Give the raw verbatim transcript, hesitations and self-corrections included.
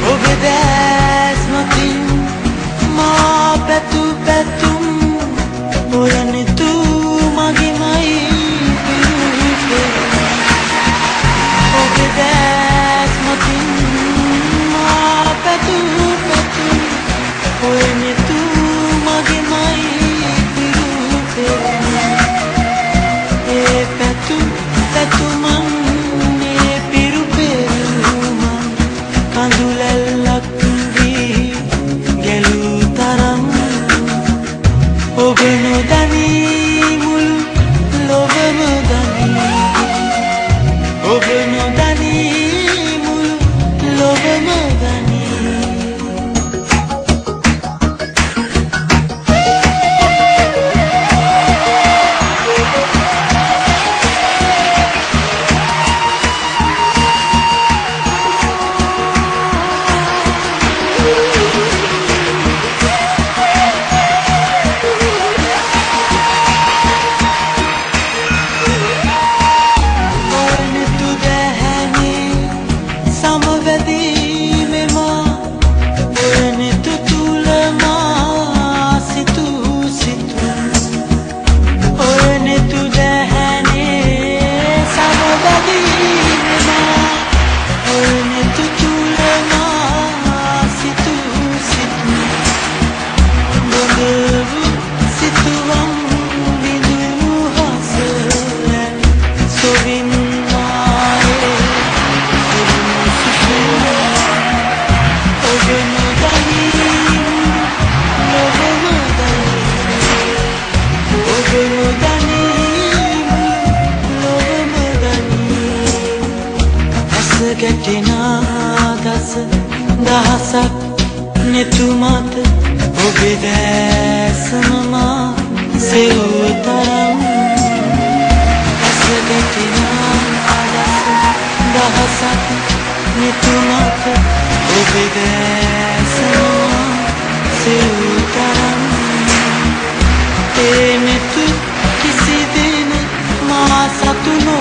ඔබ දැස් මතින් මා පැතු පැතුම් ඔයනෙතු මගේමයි පිරුපේ ඔබ දැස් මතින් මා පැතු පැතුම් ඔයනෙතු මගේමයි පිරුපේ ඒ පැතු පැතුමන් ඒ පිරුපේරුමන් කඳුලැල්ලක් වී ගැලූ තරම් ඔබ නොදනී මුළු ලොවම දනී ඔබ නොදනී මුළු ලොවම දනී ගැටෙනා දස දහසක් නෙතුමත ඔබේ දැසම මා සෙවූ තරම් ඇස ගැටෙනා දස දහසක් නෙතුමත ඔබේ දැසම මා සෙවූ තරම් ඒ නෙතු කිසි දින මා සතු